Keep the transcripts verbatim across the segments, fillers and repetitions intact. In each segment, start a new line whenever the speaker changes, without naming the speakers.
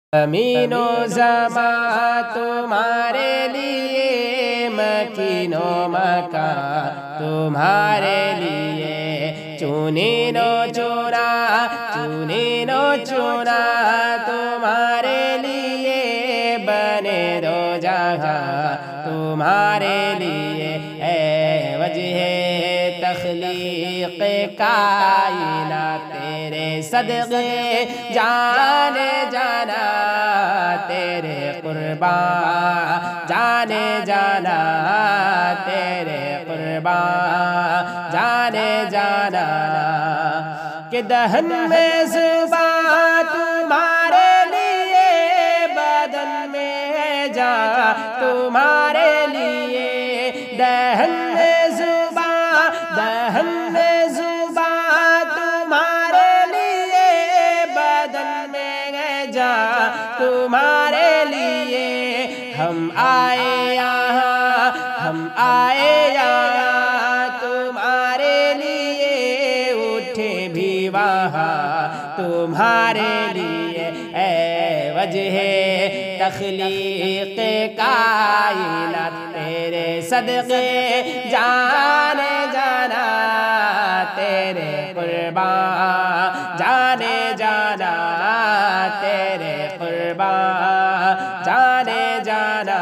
زمین و زمان تمہارے لیے، مکین و مکان تمہارے لیے، چنین و چنا چنین و چنا تمہارے لیے، بنے دو جہاں تمہارے لیے، اے وجہ تخلیق کائنات تیرے صدقے جانے جانا، تیرے قربان جانے جانا، تیرے قربان جانے جانا، کہ دہن میں زبان تمہارے لیے، بدن میں جان تمہارے لیے، دہن میں زبان دہن میں زبان تمہارے لیے، بدن میں جان تمہارے لیے، ہم آئے یہاں ہم آئے یہاں تمہارے لیے، اٹھے بھی وہاں تمہارے لیے، اے وجہ تخلیق کائنات تیرے صدقے جانے جانا، تیرے قربان جانے جانا، تیرے قربان جانے جانا،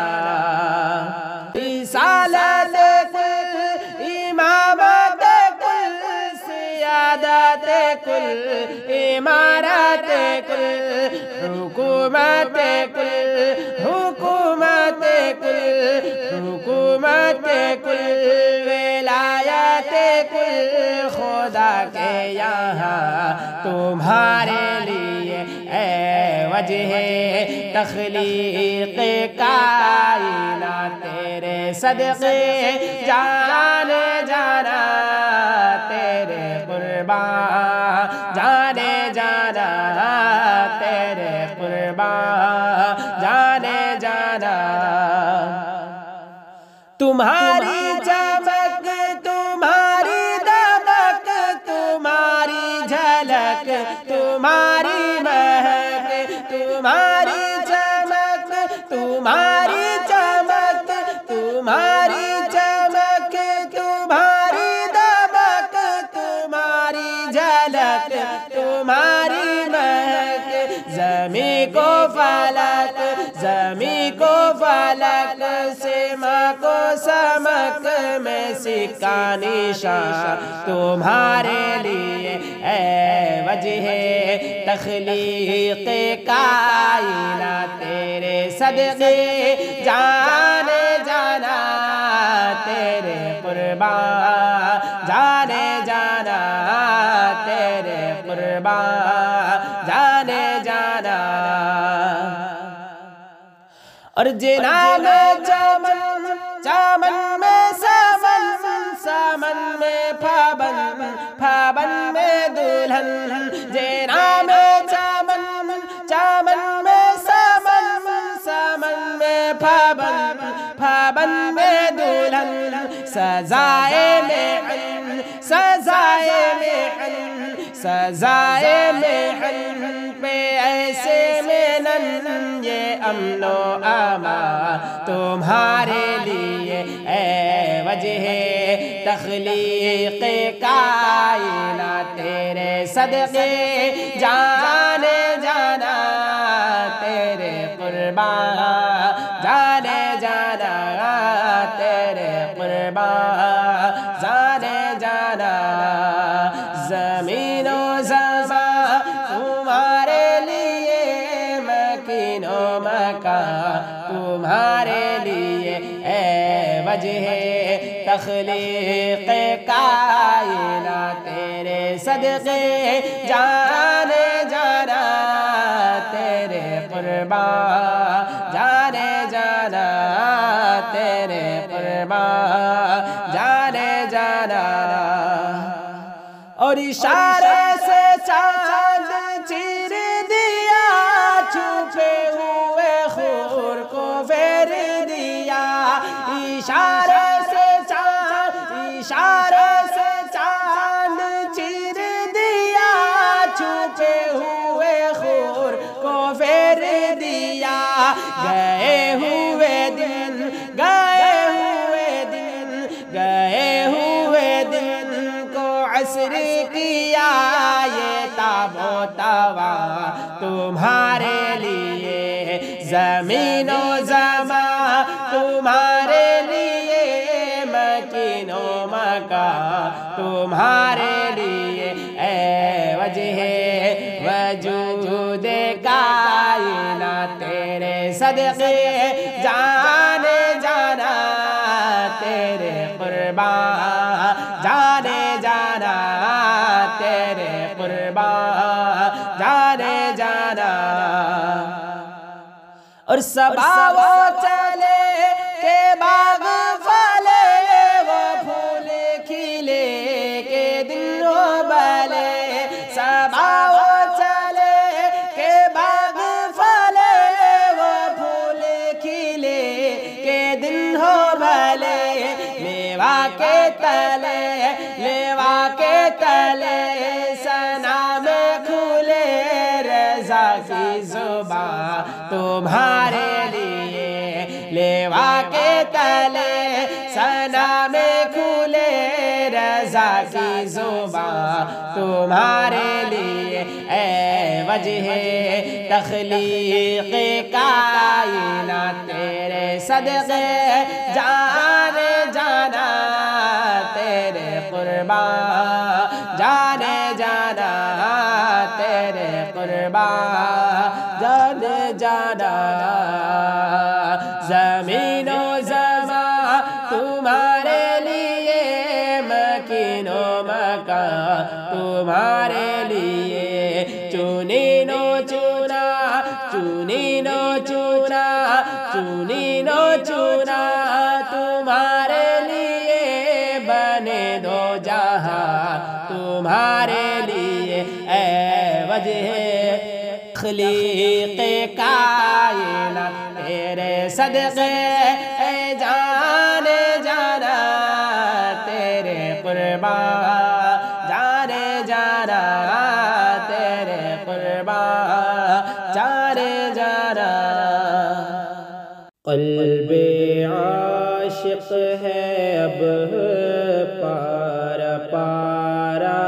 رسالت کل، امامت کل، سیادت کل، امارت کل، حکومت کل، حکومت کل، حکومت کل، ولایت کل، خدا کے یہاں تمہارے لیے، اے وجہ تخلیق کائنات تیرے صدقے جانے جانا، تیرے قربان جانے جانا، تیرے قربان جانے جانا، تمہاری چمک تمہاری دمک، تمہاری جھلک تمہاری مہک، تمہاری چمک تمہاری چمک، تمہاری چمک تمہاری دمک، تمہاری جھلک تمہاری مہک، زمین کو فلک زمین کو فلک، سما کو سمک میں سکا نشان تمہارے لیے، اے وجہ تخلیق کائنات تیرے صدقے جانے جانا، تیرے قربان جانے جانا، تیرے قربان جانے جانا، اور جنان چمن چمن میں سمن، سمن میں پھابن، پھابن میں دلہن، جنان چمن چمن میں سمن، سمن میں پھابن، پھابن میں دلہن، سزائے محن سزائے محن، سزائے محن پہ ایسے منن، یہ امن و امان تمہارے لیے، اے وجہ تخلیق کائنات تیرے صدقے جانے جانا، تیرے قربان جانے جانا، تیرے قربان جانے جانا، زمین و زمان تمہارے لیے، مکین و مکان تمہارے لیے، اے وجہ تخلیق کائنات تیرے صدقے جانے جانا، تیرے قربان جانے جانا، تیرے قربان جانے جانا، اور اشارے سے چاند چیر دیا، چھپے ہوئے خور کو پھیر دیا، اشارے سے چاند اشارے سے چاند چیر دیا، چھپے ہوئے خور کو پھیر دیا، گئے ہوئے دن گئے ہوئے دن گئے ہوئے دن کو عصر کیا یہ تاب و توا تمہارے لیے زمین و زمان تمہارے لیے مکین و مکان تمہارے لیے اے وجہ وجود کائنات تیرے صدقے جانے جانا تیرے قربان جانے جانا تیرے قربان جانے جانا اور صبا وہ چلے کہ باغ پھلے وہ پھول کھلے کہ دن ہو بھلے صبا وہ چلے کہ باغ پھلے وہ پھول کھلے کہ دن ہو بھلے لیوا کے تلے لیوا کے تلے ثنا میں کھلے رضا کی زبان تمہارے لیے لیوا کے تلے ثنا میں کھلے رضا کی زبان تمہارے لیے اے وجہ تخلیق کائنات تیرے صدقے جانے جانا تیرے قربان جانے جانا تیرے قربان جانے جانا زمین و زمان تمہارے لیے مکین و مکان تمہارے لیے چنین و چنا چنین و چنا چنین و چنا تمہارے لیے بنے دو جہاں تمہارے لیے اے وجہ تخلیق کائنات تیرے صدقے اے جانے جانا تیرے قربان جانے جانا تیرے قربان جانے جانا قلب عاشق ہے اب پارا پارا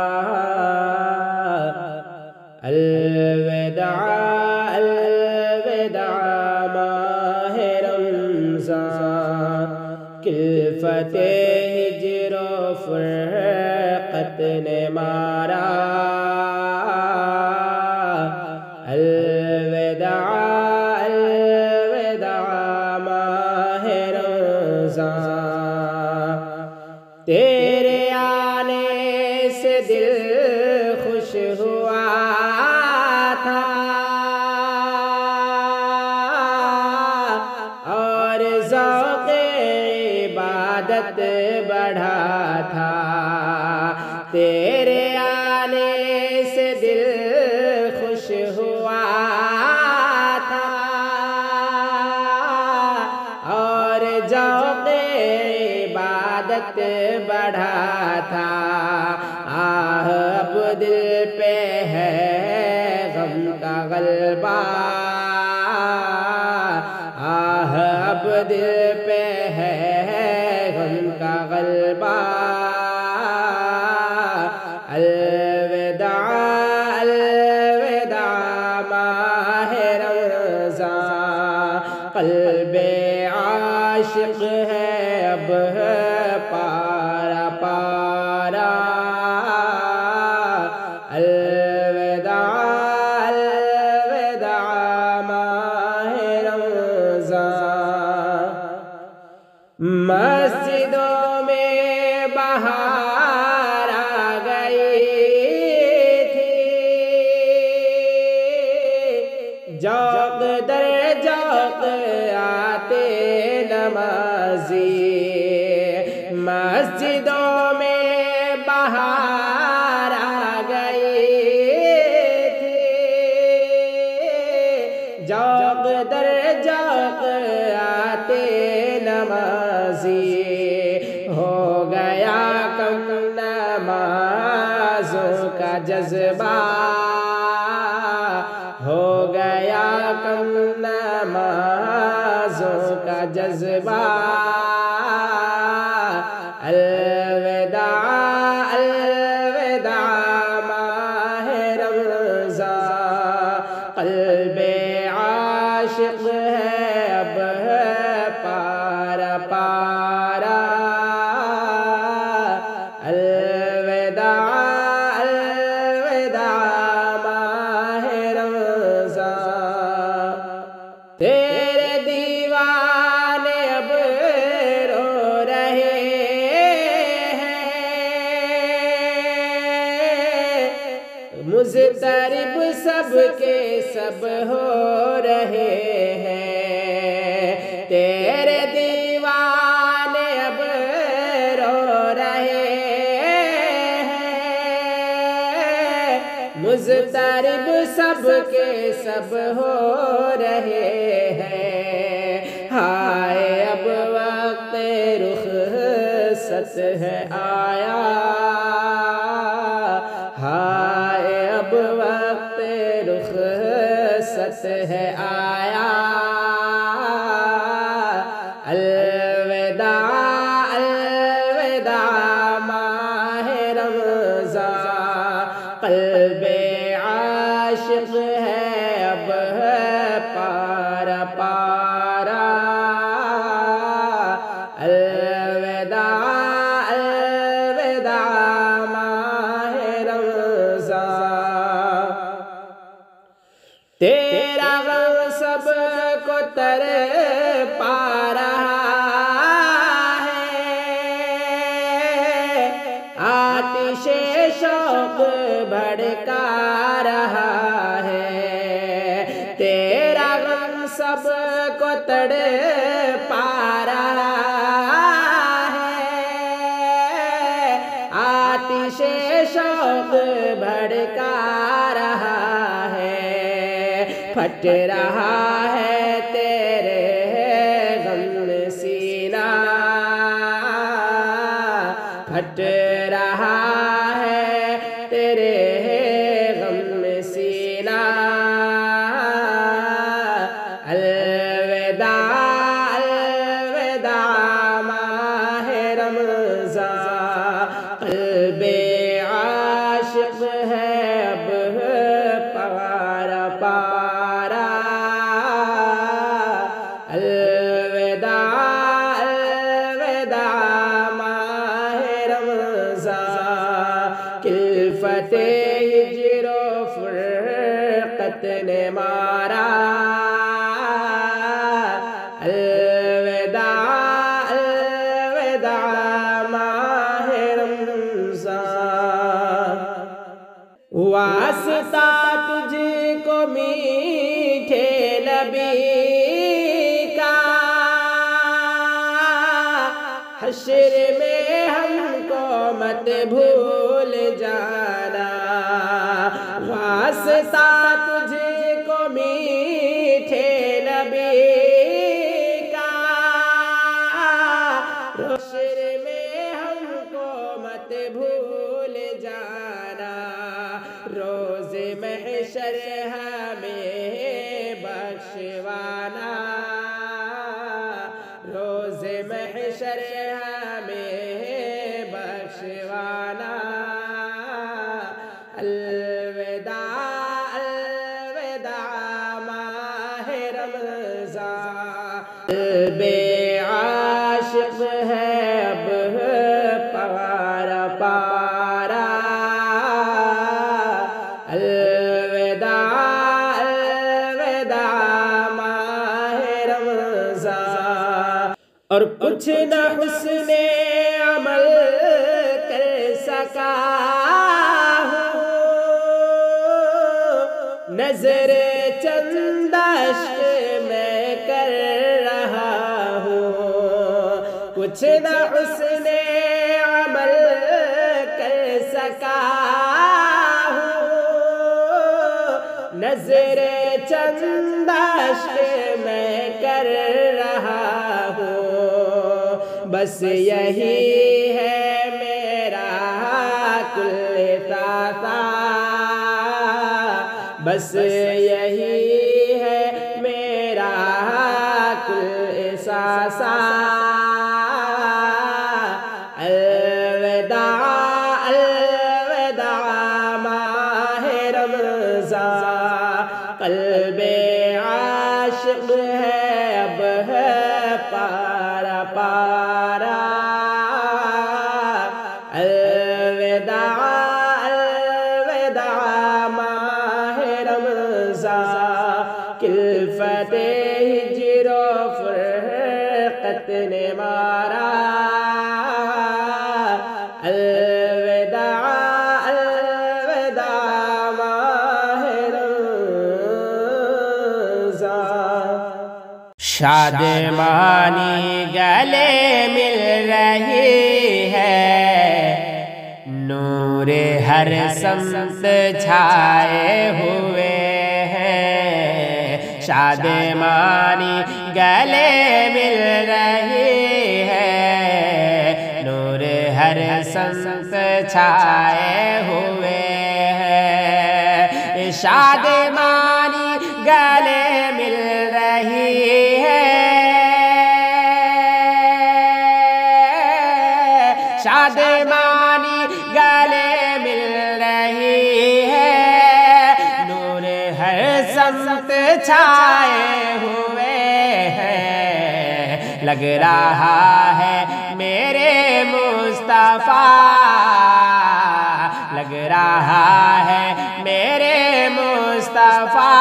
الوداع الوداع ماہ رمضان کلفت ہجر و فرقت نے مارا الوداع الوداع ماہ رمضان تیرے آنے سے دل خوش ہوا تھا اور ذوق عبادت بڑھا تھا تیرے آنے سے دل خوش ہوا تھا اور ذوق عبادت بڑھا تھا آہ اب دل پہ ہے غم کا غلبہ آہ اب دل پہ ہے غم کا غلبہ الوداع الوداع ماہ رمضان قلب عاشق ہے اب پارا پارا الوداع الوداع ماہ رمضان مسجدوں میں بہار آ گئی تھی جوق در جوق آتے نمازی مسجدوں میں بہار آ گئی تھی جوق در جوق آتے نمازی ہو گیا کم نمازوں کا جذبہ ہو گیا کم نمازوں کا جذبہ الوداع الوداع ماہ رمضان قلب عاشق ہے اب پارا پارا الوداع الوداع ماہ رمضان تیرے دیوانے اب رو رہے مضطرب سب کے سب ہو رہے ہیں تیرے دیوانے اب رو رہے ہیں مضطرب سب کے سب ہو رہے ہیں ہائے اب وقت رخصت ہے آیا ہائے اب وقت رخصت ہے آیا الوداع الوداع ماہ رمضان قلب عاشق ہے اب پارا پارا الوداع الوداع ماہ رمضان تیرا غم سب کو تر پا رہا ہے آتش شوق بھڑکا رہا ہے تیرا غم سب کو تڑ پا رہا ہے آتش شوق بھڑکا رہا ہے پھٹ رہا ہے تیرے غم سینہ پھٹ رہا ہے تیرے غم سینہ الوداع الوداع ماہ رمضان قلب عاشق ہے اب پارا پارا الوداع الوداع ماہ رمضان کلفت ہجر و فرقت نے مارا الوداع الوداع ماہ رمضان واسطہ تجھ کو میٹھے نبی کا حشر میں ہم کو مت بھول جانا واسطہ تجھ کو میٹھے نبی کا حشر میں ہم کو مت بھول جانا روز محشر ہمیں بخشوانا روز محشر ہمیں بخشوانا الوداع الوداع ماہ رمضان قلب عاشق ہے اب پارا پارا الوداع الوداع ماہ رمضان اور کچھ نہ حسن عمل کر سکا ہوں نظر چند اشک میں کر رہا ہوں کچھ نہ حسن عمل کر سکا ہوں نظر چند اشک میں کر رہا ہوں بس یہی ہے میرا کل تاثا بس یہی ہے عاشق ہے اب ہے پارا پارا الوداع الوداع ماہ رمضان کلفت ہجر و فرقت نے مارا الوداع الوداع ماہ رمضان شادمانی گلے مل رہی ہے نور ہر سمت چھائے ہوئے ہیں شادمانی گلے مل رہی ہے نور ہر سمت چھائے ہوئے ہیں شادمانی گلے مل رہی ہے شادمانی گلے مل رہی ہے نور ہر سمت چھائے ہوئے ہیں لگ رہا ہے میرے مصطفیٰ لگ رہا ہے میرے مصطفیٰ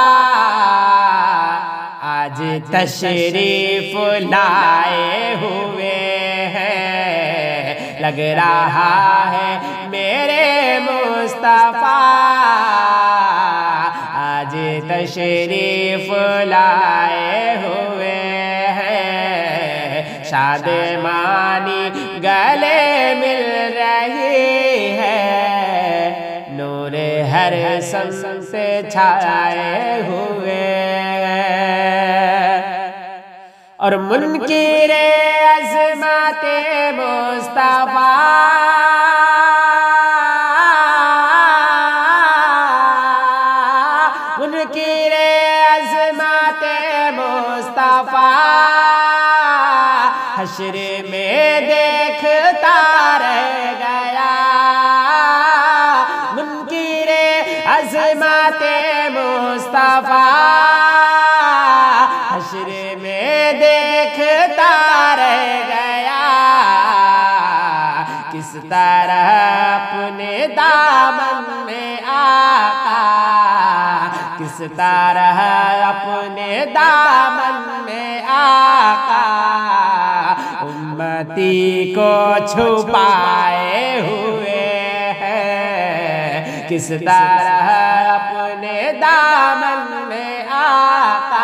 آج تشریف لائے ہوئے ہیں لگ رہا ہے میرے مصطفیٰ آج تشریف لائے ہوئے ہیں شادمانی گلے مل رہی ہے نور ہر سمت سے چھائے ہوئے اور منکر عظمت مصطفیٰ منکر عظمت مصطفیٰ حشر میں دیکھتا رہ گیا منکر عظمت مصطفیٰ حشر میں دیکھتا رہ گیا کس طرح اپنے دامن میں آقا کس طرح اپنے دامن میں آقا امتی کو چھپائے ہوئے ہیں کس طرح اپنے دامن میں آقا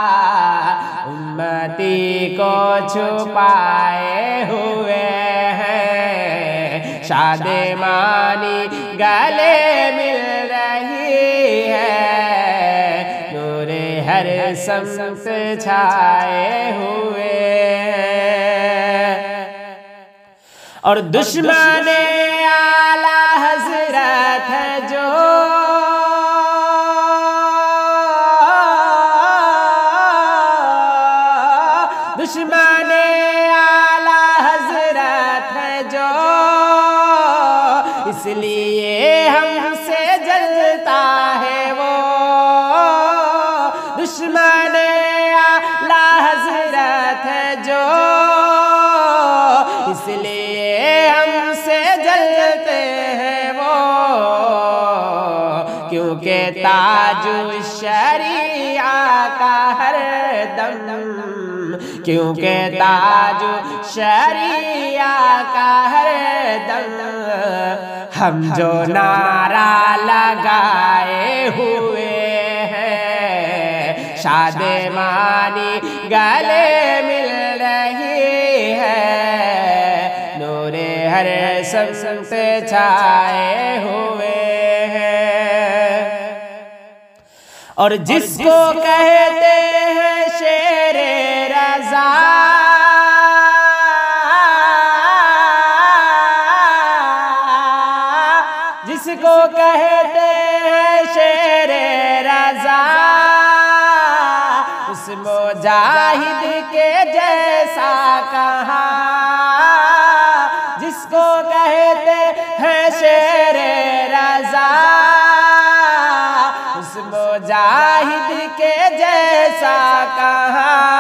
امتی کو چھپائے ہوئے ہیں شادمانی گلے مل رہی ہے نور ہر سمت چھائے ہوئے اور دشمن اعلی حضرت ہے جو دشمن اعلی حضرت ہے جو اس لیے ہم سے جلتا ہے وہ دشمن اعلی حضرت ہے جو اس لیے ہم سے جلتے ہیں وہ کیونکہ تاج الشریعہ کا ہر دم کیونکہ تاج شریعہ کا ہر دم ہم جو نعرہ لگائے ہوئے ہیں شادمانی گلے مل رہی ہے نور ہر سمت چھائے ہوئے ہیں اور جس کو کہتے ہیں شیر رضا جس کو کہتے ہیں شیر رضا اس مجاہد کے جیسا کہاں جس کو کہتے ہیں شیر رضا اس مجاہد زاہد کے جیسا کہاں،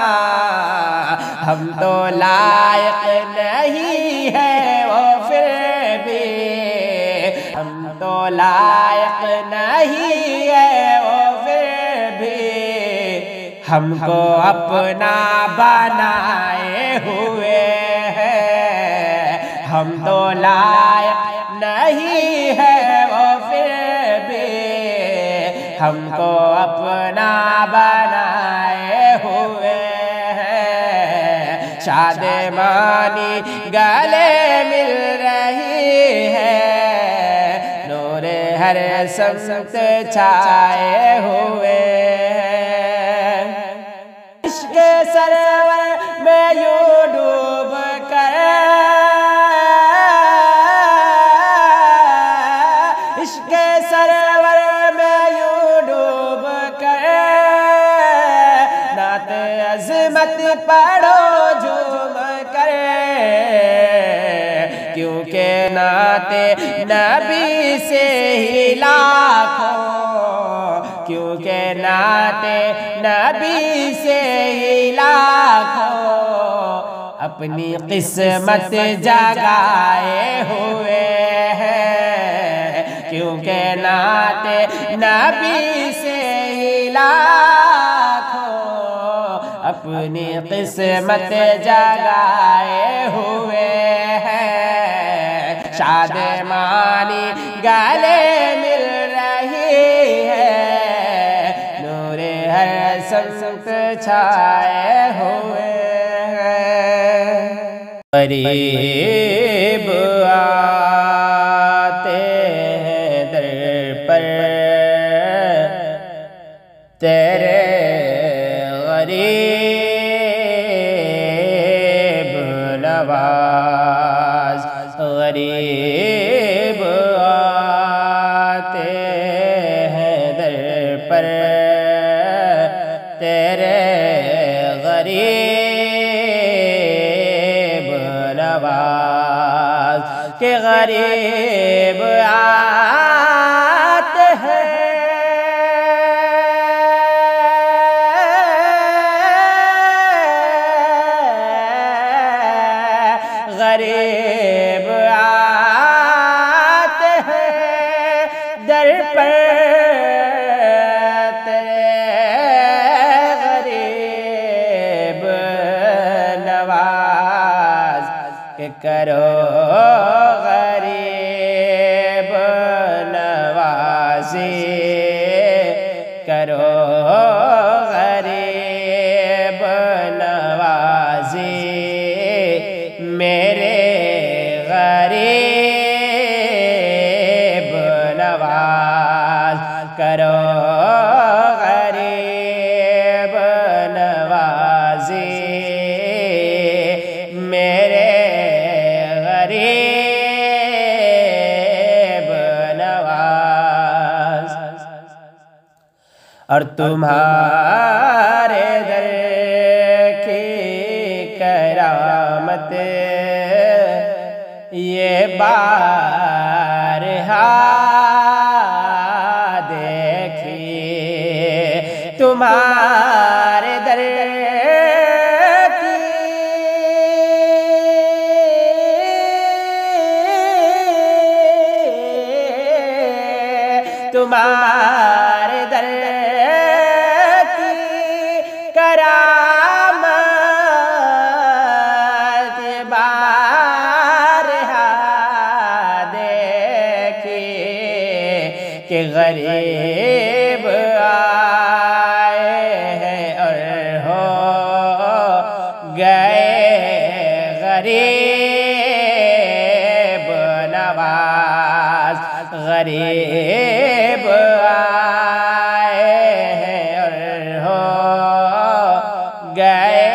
ہم تو لائق نہیں ہے وہ پھر بھی، ہم تو لائق نہیں ہے وہ پھر بھی، ہم کو اپنا بنائے ہوئے ہیں، ہم تو لائق نہیں ہے وہ پھر بھی، ہم کو اپنا بنائے ہوئے ہیں، شادمانی گلے مل رہی ہے، نور ہر سمت چھائے ہوئے ہیں، عشق سرور میں یوں ڈوب کر، عشق سرور میں یوں ڈوب کر، نعت عظمت پڑھو جھوم کر، کیونکہ نعت نبی سے ہی لاکھوں، کیونکہ نعت نبی سے ہی لاکھوں اپنی قسمت جگائے ہوئے ہیں، کیونکہ نعت نبی سے ہی لاکھوں اپنی قسمت جگائے ہوئے ہیں، شادمانی گلے مل رہی ہے، نور ہر سمت چھائے ہوئے ہیں، غریب آتے ہیں در پر تیرے، غریب نواز، غریب آتے ہیں در پر تیرے، غریب نواز کہ غریب آتے ہیں غریب آتے ہیں در پر تیرے، غریب نواز کہ کرو غریب نوازی، کرو غریب نوازی، میرے غریب نواز، کرو غریب نوازی، میرے غریب نواز، اور تمہارے در کی کرامت یہ بارہا دیکھیے، تمہارے در کی تمہارے در کی کرامت بارہا دیکھیے، کہ غریب آئے ہیں اور ہو گئے غریب نواز، غریب آئے ہیں اور ہو گئے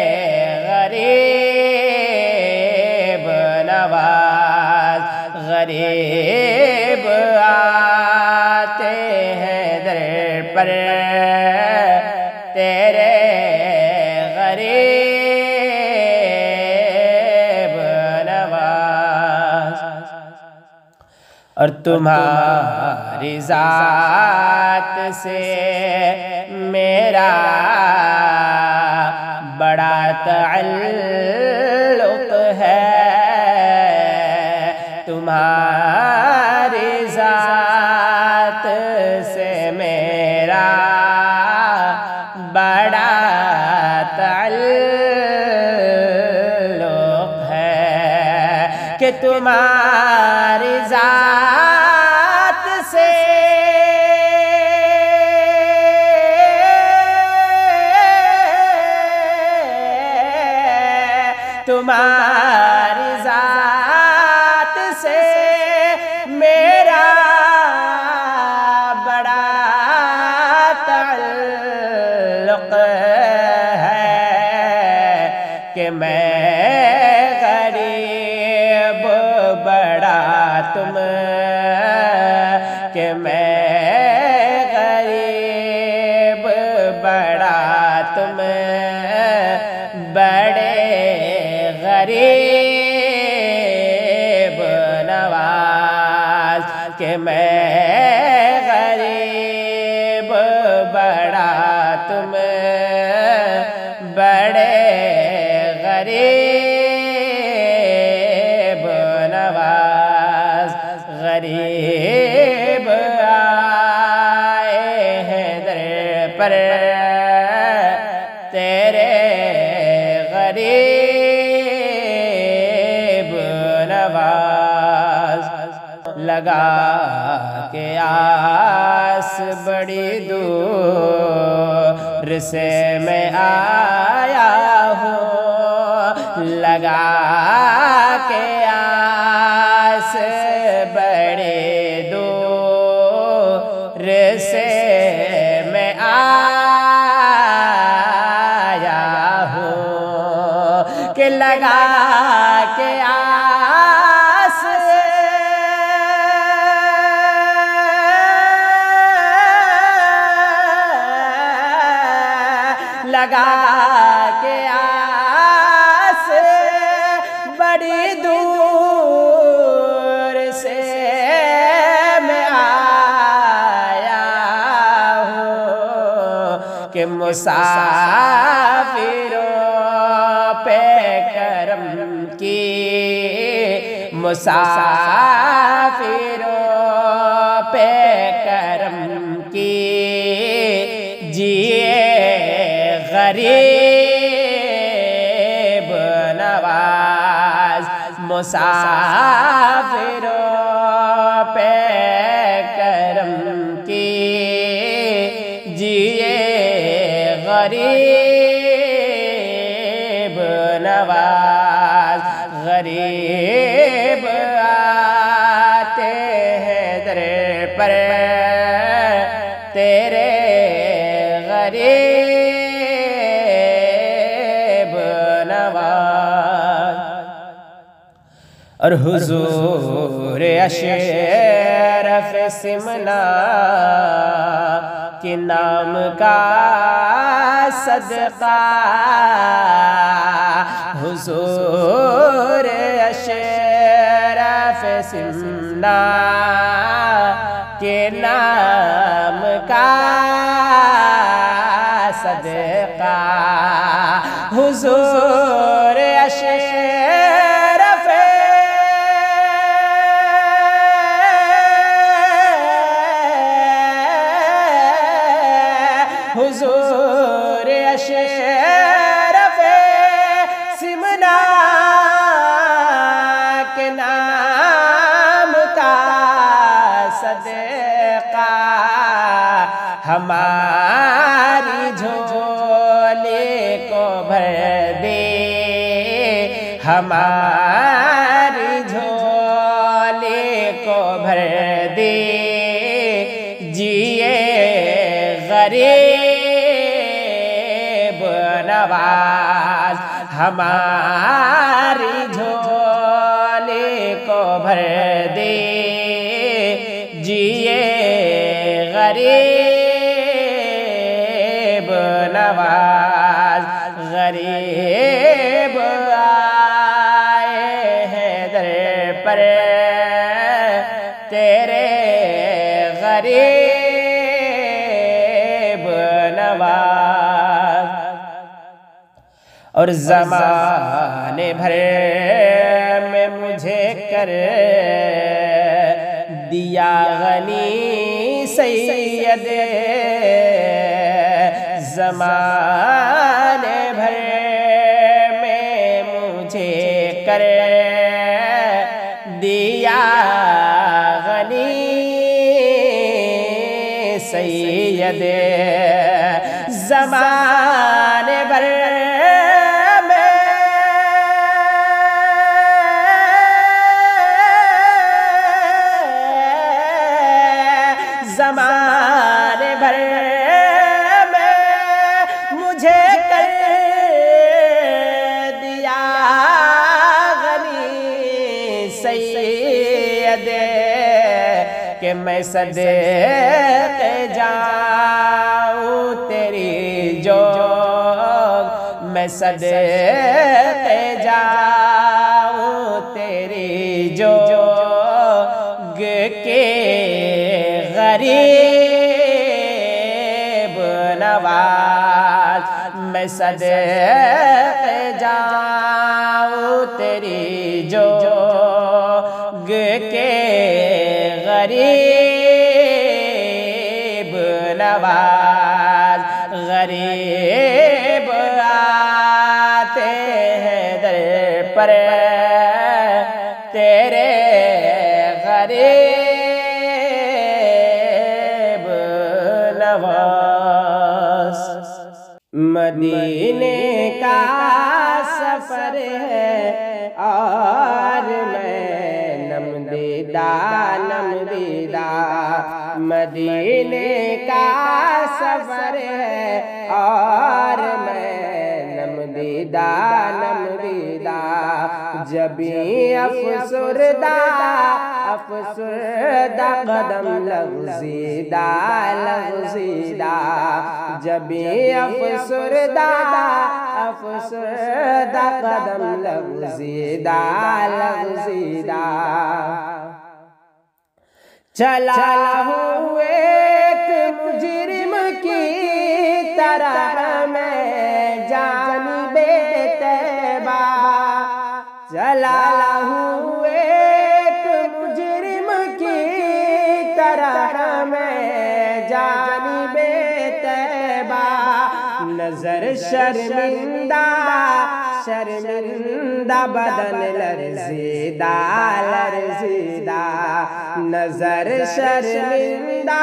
غریب نواز، غریب آتے ہیں در پر تیرے، غریب نواز، اور تمہارا تمہاری ذات سے میرا بڑا تعلق ہے، تمہاری ذات سے میرا بڑا تعلق ہے کہ تمہاری ذات سے تمہاری ذات سے میرا بڑا تعلق ہے کہ میں غریب بڑا تم کہ میں غریب بڑا تم بڑے غریب نواز کہ میں غریب بڑا تم بڑے غریب نواز، غریب آئے ہیں در پر تیرے غریب نواز، لگا کے آس بڑی دور سے میں آیا ہوں، لگا کے آس بڑی دور سے میں آیا ہوں کہ لگا کے آس لگا کے آس بڑی دور سے میں آیا ہوں کہ مسافروں پہ کرم کی، مسافروں پہ کرم کی، جیے غریب نواز، مسافروں پہ کرم کی، جیے غریب نواز، غریب آتے ہیں در پر تیرے غریب نواز، اور حضور اشرف سمنا کے نام کا صدقہ، حضور اشرف سمنا کے نام کا صدقہ، حضور اشرف حضور اشرف سمنا کے نام کا صدقہ ہماری جھولی کو بھر دے، ہماری جھولی کو بھر دے، جیے غریب نواز، ہماری جھولی کو بھر دے، جیے غریب نواز، غریب آئے ہیں در پر تیرے اور زمانے بھر میں مجھے کر دیا غنی سید، زمانے بھر میں مجھے کر دیا غنی سید، زمانے بھر زمانے بھر میں مجھے کر دیا غنی سید، کہ میں صدقے جاؤں تیری جوگ، میں صدقے جاؤں تیری جوگ کے غریب نواز، میں صدقے جاؤں تیری جوگ کے غریب نواز، غریب آتے ہیں در پر تیرے غریب نواز۔ مدینے کا سفر ہے اور میں نم دیدہ نم دیدہ، مدینے کا سفر ہے اور میں نم دیدہ نم دیدہ، جبیں افسردہ افسردہ قدم لغزیدہ لغزیدہ، جبیں افسردہ افسردہ قدم لغزیدہ لغزیدہ، چلا ہوں ایک مجرم کی طرح میں جانب طیبہ، چلا ہوں ایک مجرم کی طرح میں جانب طیبہ، نظر شرمندہ شرمندہ بدن لرزیدہ لرزیدہ، نظر شرمندہ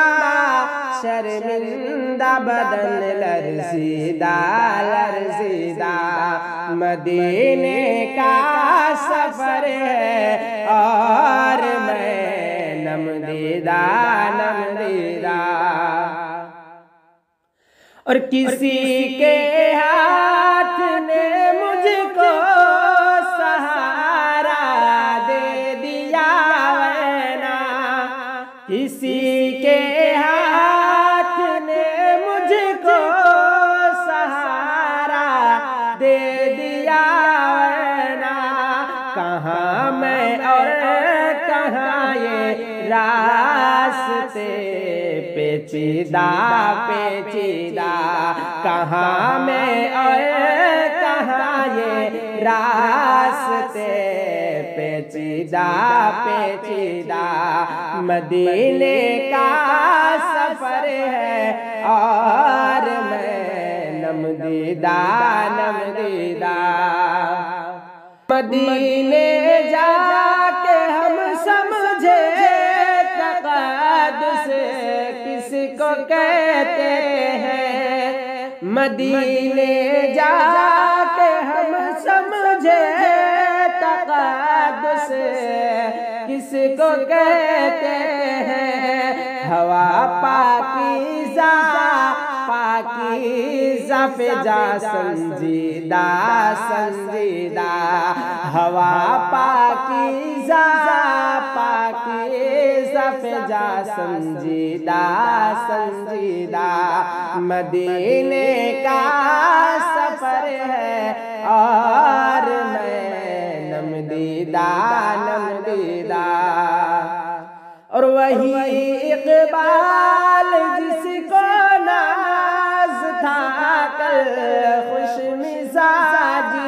شرمندہ بدن لرزیدہ لرزیدہ، مدینے کا سفر ہے اور میں نم دیدہ نم دیدہ، اور کسی کے ہاتھ نے مجھ کو سہارا دے دیا ورنہ، کسی کے ہاتھ نے مجھ کو سہارا دے دیا ورنہ، کہاں میں اور کہاں یہ راستے پیچیدہ پیچیدہ، کہاں میں اور کہاں یہ راستے پیچیدہ پیچیدہ، مدینے کا سفر ہے اور میں نم دیدہ نم دیدہ، مدینے جا کے ہم سمجھے تقدس کس کو کہتے ہیں، مدینے جا کے ہم سمجھے تقدس کس کو کہتے ہیں، ہوا پاکیزہ پاکیزہ فضا سنجیدہ سنجیدہ، ہوا پاکیزہ پاکیزہ فضا سنجیدہ سنجیدہ، مدینے کا سفر ہے اور میں نم دیدہ نم دیدہ، اور وہی اقبال جس کو ناز تھا کل خوش مزاج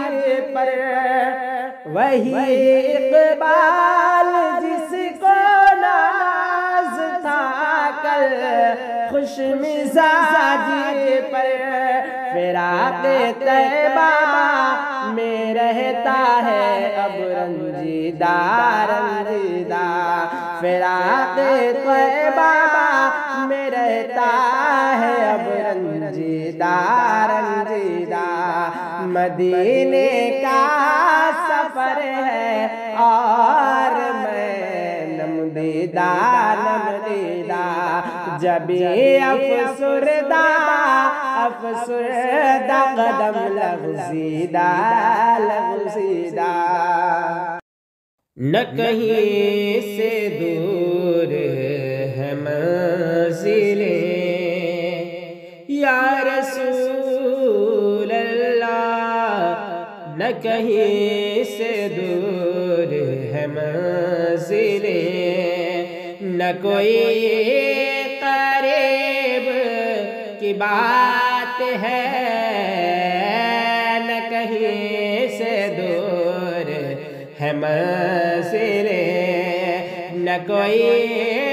وہی اقبال جس کو ناز تھا کل خوش مزاجی پر فراق طیبہ میں رہتا ہے اب رنجیدہ رنجیدہ فراق طیبہ میں رہتا ہے اب رنجیدہ رنجیدہ مدینے کا سفر ہے اور میں نمدیدہ نمدیدہ جب افسردہ افسردہ قدم لغزیدہ لغزیدہ نہ کہیں سے دور ہے منزلیں یا رسول اللہ نہ کہیں سے دور ہے منزلیں نہ کوئی قریب کی بات ہے نہ کہیں سے دور ہے منزلیں نہ کوئی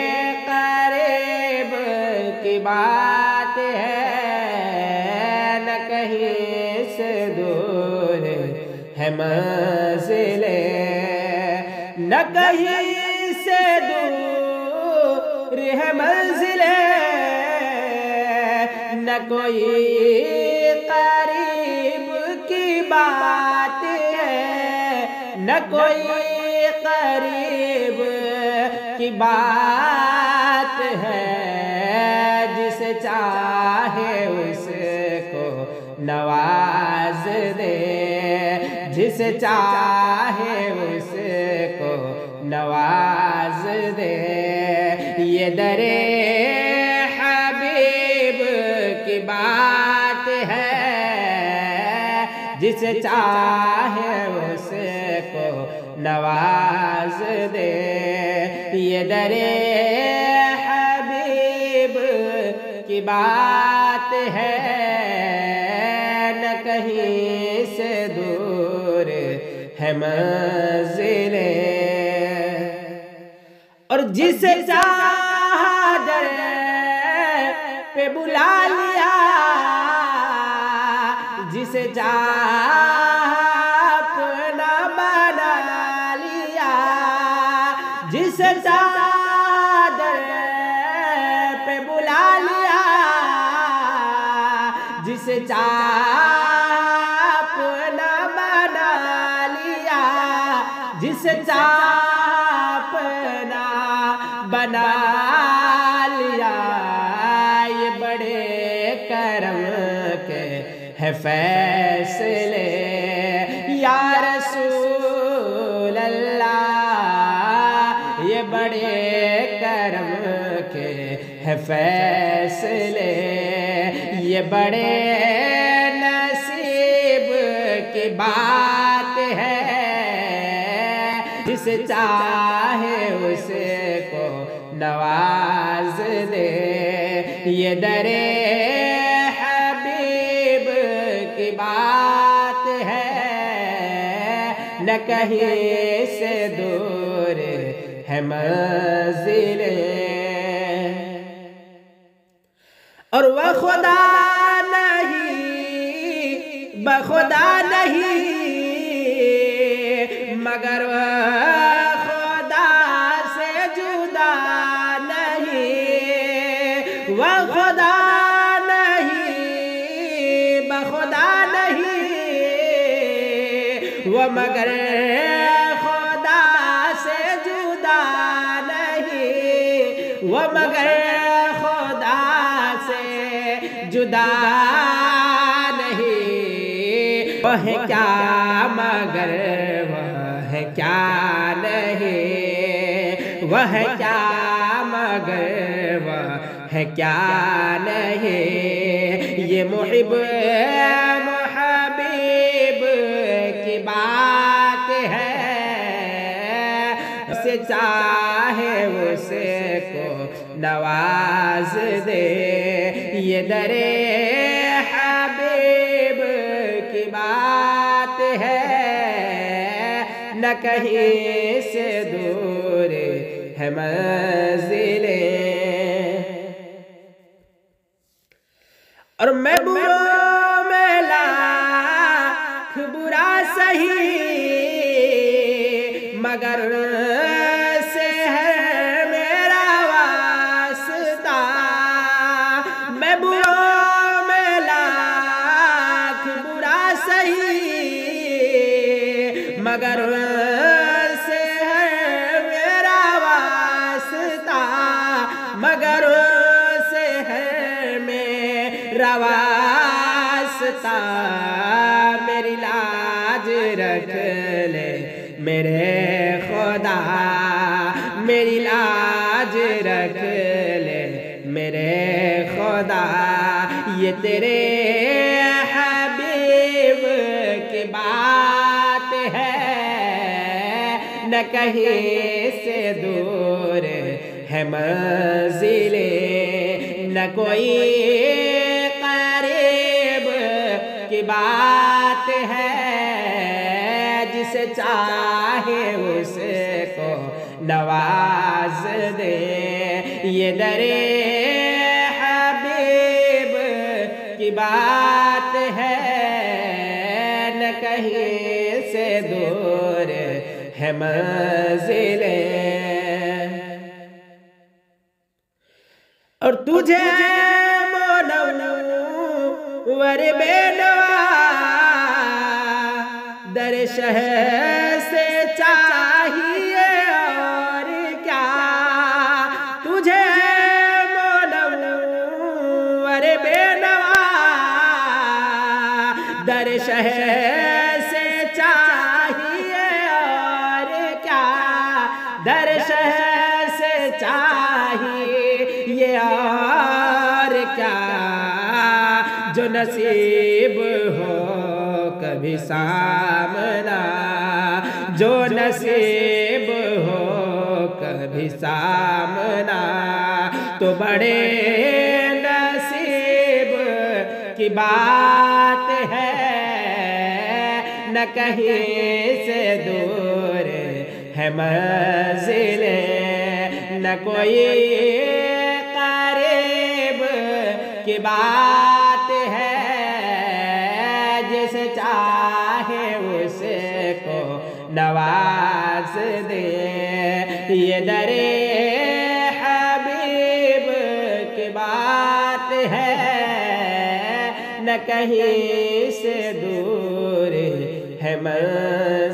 قریب کی بات ہے نہ کہیں سے دور ہے منزلیں نہ کہیں سے دور ہے منزلیں نہ کوئی قریب کی بات ہے نہ کوئی قریب کی بات ہے جسے چاہے اس کو نواز دے جسے چاہے اس کو نواز دے یہ در حبیب کی بات ہے جسے چاہے اس کو نواز دے یہ در حبیب کی بات ہے نہ کہیں سے دور ہے منزلیں اور جسے چاہا در پہ بلا لیا جسے چاہا اپنا بنا لیا جسے چاہا در پہ بلا لیا جسے چاہا اپنا بنا لیا جسے چاہا اپنا بنا لیا یہ بڑے کرم کے ہے فیصلے یا رسول اللہ یہ بڑے کرم کے ہے فیصلے یہ بڑے نصیب کی بات ہے جس چاہے اس کو نواز دے یہ در حبیب کی بات ہے نہ کہیں سے دور ہے منزلیں اور وہ خدا نہیں بخدا نہیں مگر وہ خدا سے جدا نہیں وہ خدا نہیں بخدا نہیں وہ مگر خدا سے جدا نہیں وہ مگر خدا سے جدا نہیں وہ ہے کیا مگر وہ ہے کیا نہیں وہ ہے کیا مگر وہ ہے کیا نہیں یہ محب محبیب کی بات ہے اسے چاہے اسے کو نواز دے یہ در حبیب کی بات ہے نہ کہیں سے دور ہے منزلیں، اور میں بروں میں لاکھ برا سہی مگر سے ہے میرا واسطہ، میں بروں میں لاکھ برا سہی مگر سے ہے میرا واسطہ، مگر سے ہے میرا واسطہ، میری لاج رکھ لے میرے خدا، میری لاج رکھ لے میرے خدا، یہ تیرے حبیب کی بات ہے، نہ کہیں سے دور ہے منزلیں، نہ کوئی قریب کی بات ہے، جسے چاہے اس کو نواز دے، یہ در حبیب کی بات ہے، نہ کہیں سے دور ہے منزلیں، اور تجھے منور بے نوا در شہر سے چاہیے اور کیا، تجھے منور بے نوا در شہر سے چاہیے اور کیا، در شہر سے چاہیے اور کیا، جو نصیب ہو کبھی سامنا، جو نصیب ہو کبھی سامنا، تو بڑے نصیب کی بات ہے، نہ کہیں سے دور ہے منزلیں، نہ کوئی قریب کی بات ہے، جسے چاہے اس کو نواز دے، یہ در حبیب کی بات ہے، نہ کہیں سے دور ہے منزلیں۔